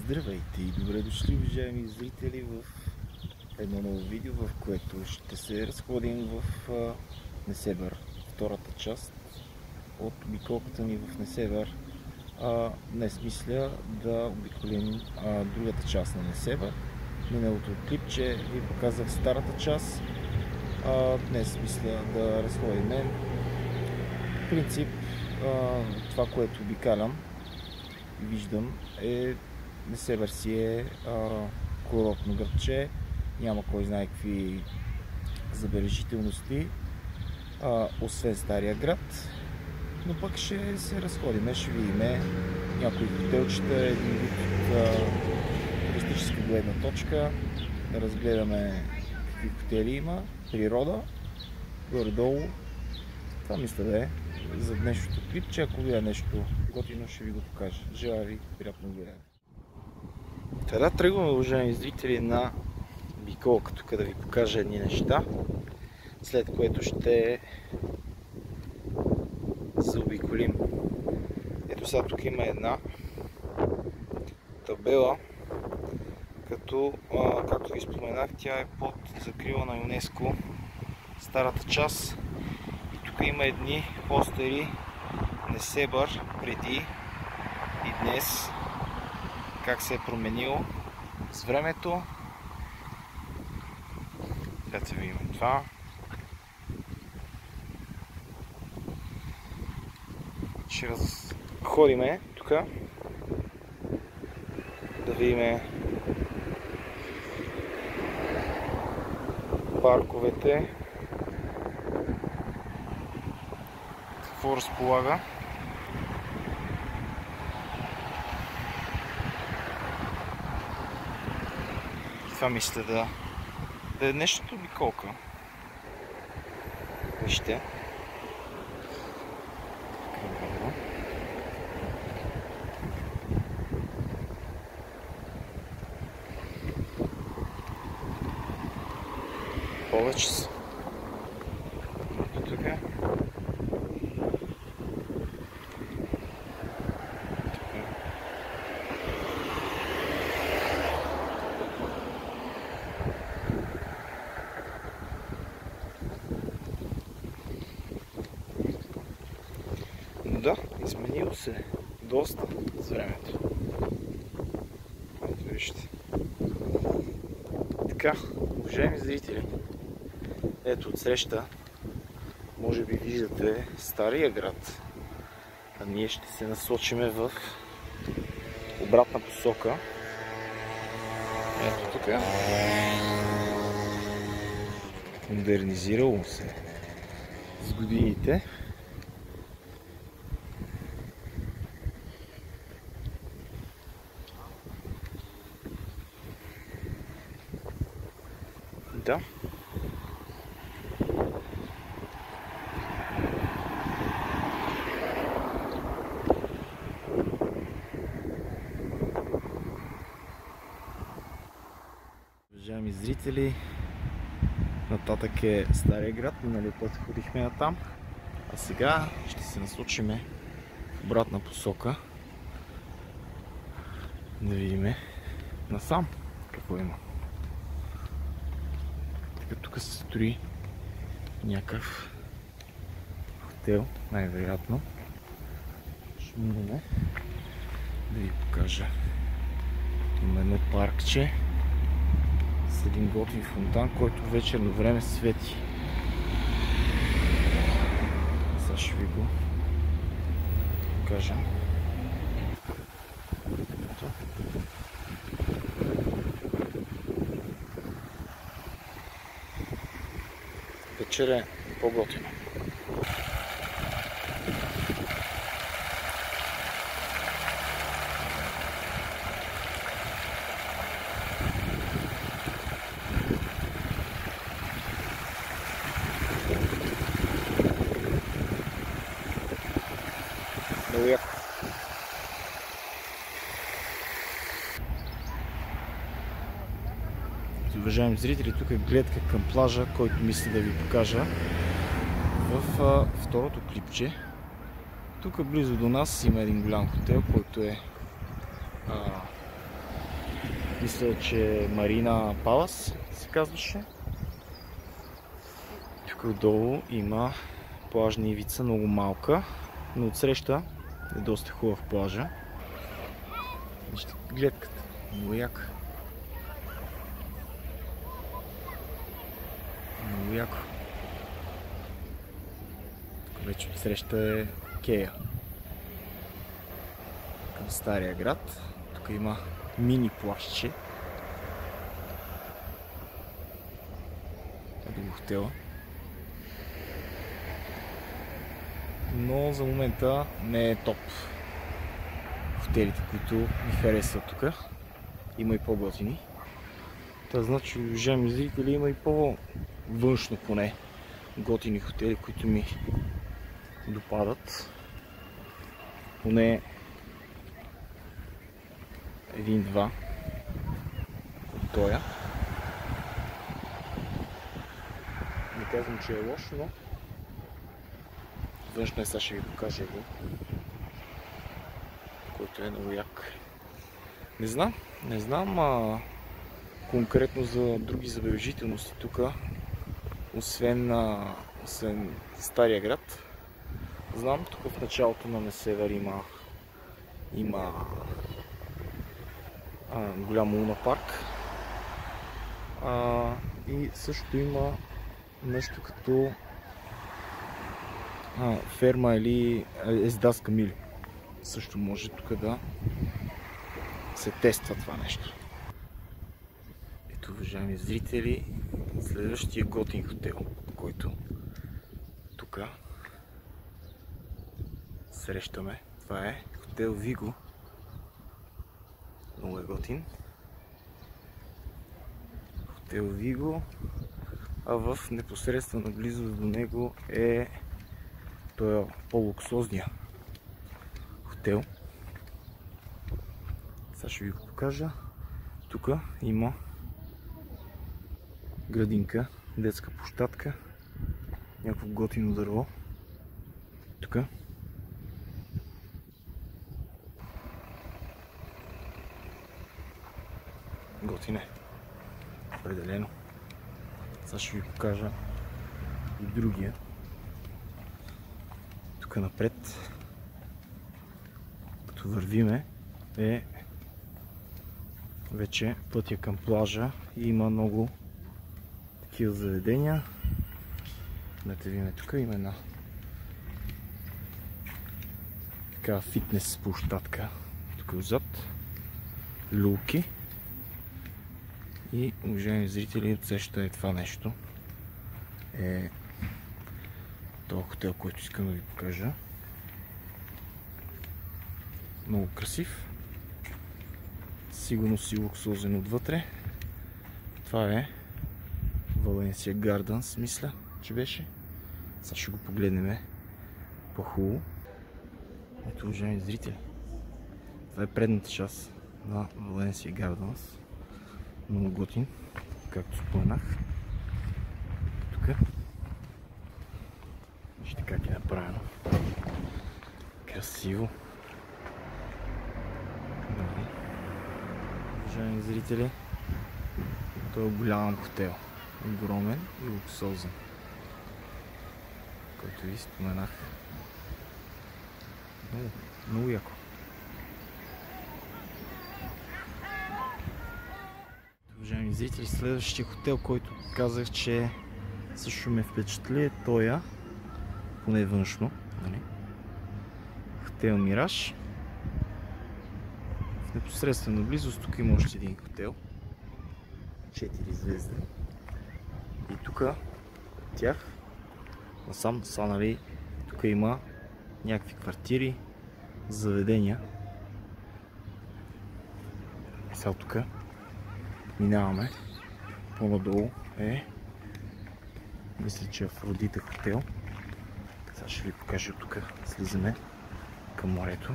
Здравейте и добре дошли, уважаеми зрители, в едно ново видео, в което ще се разходим в Несебър, втората част от обиколката ни в Несебър. Днес мисля да обиколим другата част на Несебър. Миналото клипче ви показах старата част, днес мисля да разходим. В принцип, това, което обикалям и виждам, е Несебър си е курортно градче, няма кой знае какви забележителности, освен стария град, но пък ще се разходим, ще видим някои хотелчета, един вид от туристическа гледна точка, да разгледаме какви хотели има, природа, горе-долу. Това мисля да е за днешното клипче. Ако видя нещо готино, ще ви го покажа. Желая ви приятно гледане. Сега тръгваме, уважаеми зрители, на обиколка, тук да ви покажа едни неща, след което ще заобиколим. Ето сега тук има една табела, като, както ви споменах, тя е под закрила на ЮНЕСКО, старата част. И тук има едни постери Несебър преди и днес, как се е променило с времето. Да се видим това. Ще разходиме тук да видим парковете, какво разполага. Това мисля да е днешната обиколка. Вижте. Повече са. Тук. Да, изменило се доста с времето. Ето вижте. Така, уважаеми зрители, ето отсреща, може би виждате стария град, а ние ще се насочиме в обратна посока. Ето тук. Модернизирало се с годините. Да. Уважаеми зрители, нататък е стария град, миналия път ходихме натам, а сега ще се насочиме в обратна посока да видим насам какво има. Тук се строи някакъв хотел, най-вероятно. Ще минем да ви покажа. Има едно паркче с един готин фонтан, който вечерно време свети. Сега ще ви го покажа. Вечер е по-готино. Много яко. Уважаеми зрители, тук е гледка към плажа, който мисля да ви покажа в второто клипче. Тук близо до нас има един голям хотел, който е Мисля, че Марина Палас се казваше. Тук отдолу има плажна ивица, много малка, но отсреща е доста хубав плажа. Вижте гледката, много яка. Много яко. Тук вече отсреща е Кея. Към Стария град. Тук има мини плажче. До хотела. Но за момента не е топ хотелите, които ми харесват тук. Има и по-готини. Това значи, уважаеми зрители, има и по-външно поне готини хотели, които ми допадат. Поне един-два от тоя. Не казвам, че е лошо, но външно е, сега ще ви покажа го, който е много як. Не знам конкретно за други забележителности тук, освен Стария град. Знам, тук в началото на Несебър има голям лунапарк. И също има нещо като ферма или ездаска мили. Също може тук да се тества това нещо. Ето, уважаеми зрители, следващия готин хотел, който тук срещаме. Това е хотел Виго. Много е готин. Хотел Виго, а в непосредствена близост до него е той по-луксозния хотел. Сега ще ви го покажа. Тук има градинка, детска площадка, някакво готино дърво. Тук готин е. Определено. Сега ще ви покажа и другия. Тук напред, като вървиме, е вече пътя към плажа и има много такива заведения. Дайте видим, тук има една така фитнес площадка. Тук отзад люлки. И, уважаеми зрители, отсеща е това нещо. Е този хотел, който искам да ви покажа. Много красив. Сигурно си луксозен отвътре. Това е Валенсия Гарденс, мисля, че беше. Сега ще го погледнем по-хубаво. Ето, уважаеми зрители, това е предната част на Валенсия Гарденс. Много готин, както споменах. Тук вижте как е направено. Красиво. Уважаеми зрители, той е голям хотел. Огромен и луксозен, който ви споменах. Много яко. Уважаеми зрители, следващия хотел, който казах, че също ме впечатли, е тоя, поне външно. Хотел Мираж. В непосредствена близост тук има още един хотел. 4 звезди. И тук от тях насам са, нали, тук има някакви квартири, заведения. Сега тук минаваме. По-надолу е, мисля, че Афродита хотел. Сега ще ви покажа тук. Слизаме към морето.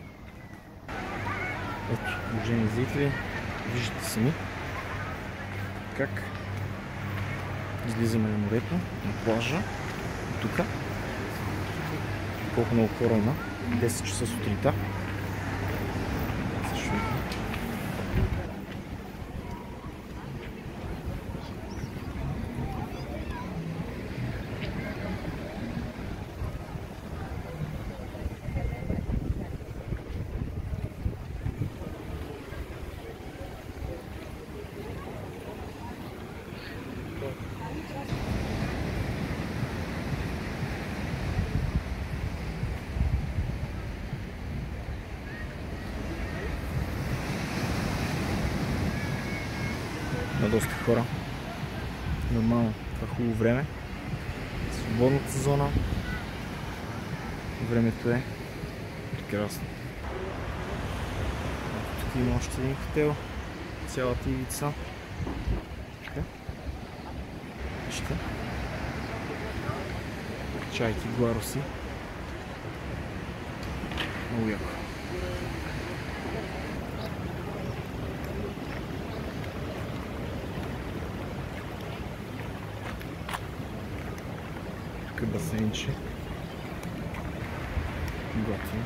Ето, уважаеми зрители, виждате сами как излизаме на морето, на плажа. Тук колко много хора има. 10 часа сутринта. на доста хора. Нормално, това хубаво време. Свободната зона. Времето е прекрасно. Тук има още един хотел. Цялата ивица. Вижте. Чайки, гларуси. Много яко. Тук е басейнче. Готино.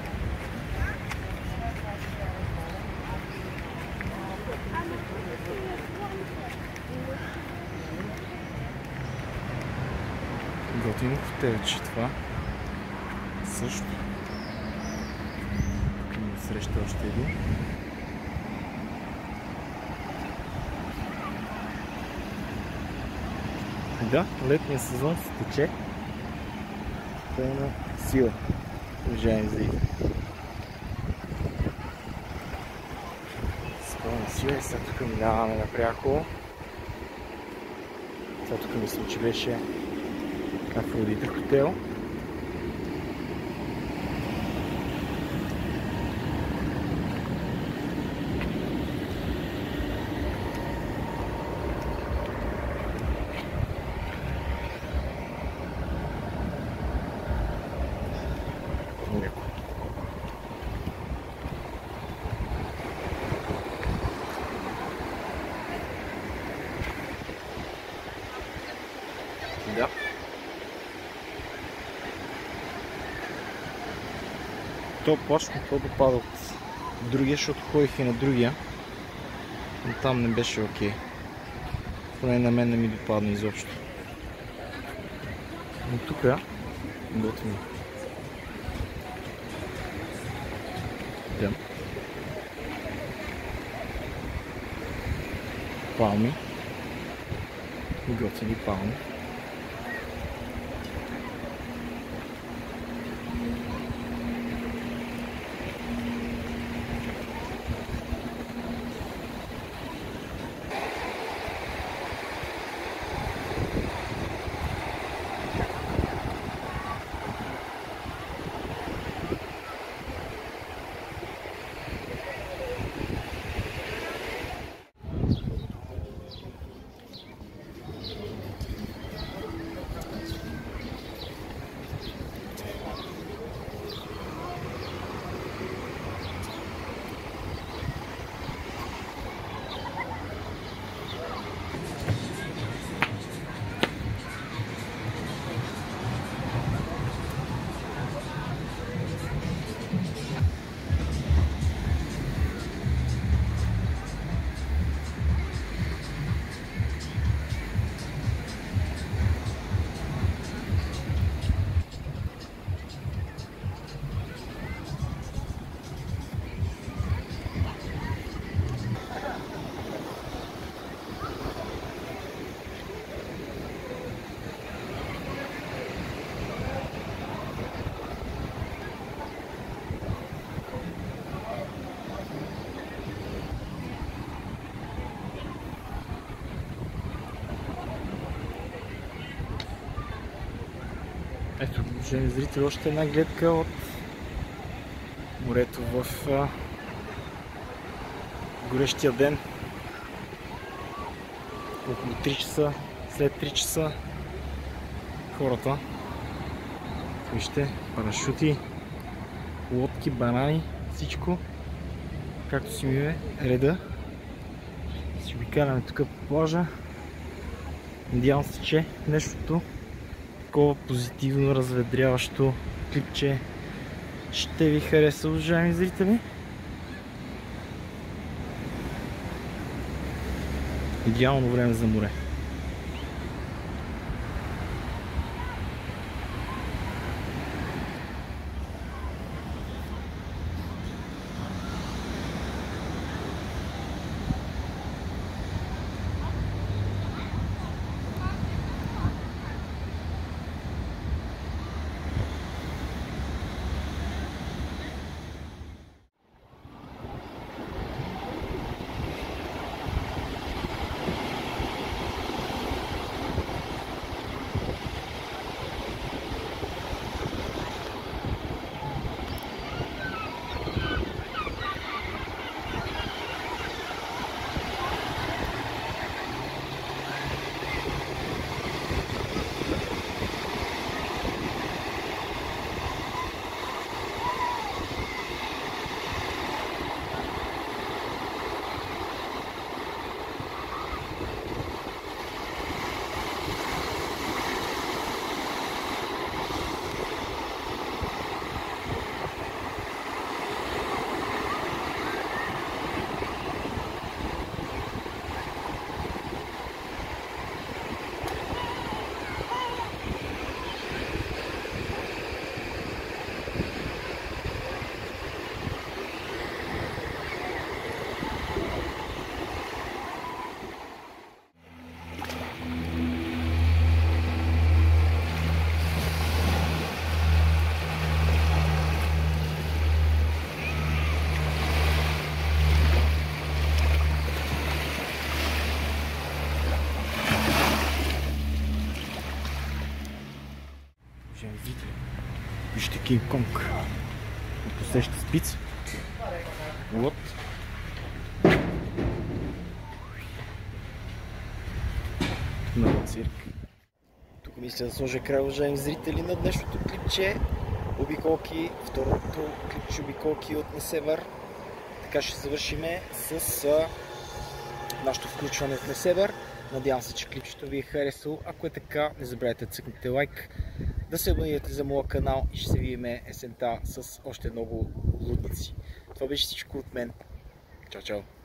Готино хотелче това. Също. Тук ми среща още един. Да, летния сезон се тече. Пълна сила, уважаеми зрители. С пълна сила и сега тук минаваме напряко. Сега тук мисля, че беше Афродита хотел. Да. То плащ то допада от другия, защото ходих и на другия, но там не беше окей. Поне на мен не ми допадна изобщо. Но тук готвим. Да. Палми. Готини палми. Ето, уважаеми зрители, още една гледка от морето в горещия ден. Около 3 часа, след 3 часа хората. Вижте, парашути, лодки, банани, всичко, както си ми е реда. Си обикаляме тук по плажа. Надявам се, че нещото такова позитивно, разведряващо клипче ще ви хареса, уважаеми зрители. Идеално време за море. Кинг Конг. Посеща спица. Вот. Много цирк. Тук мисля да сложа край, уважаеми зрители, на днешното клипче. Обиколки, второто клипче обиколки от Несебър. Така ще завършиме с нашето включване в Несебър. Надявам се, че клипчето ви е харесало. Ако е така, не забравяйте да цъкнете лайк, да се абонирате за моя канал и ще се видим есента с още много лудници. Това беше всичко от мен. Чао, чао!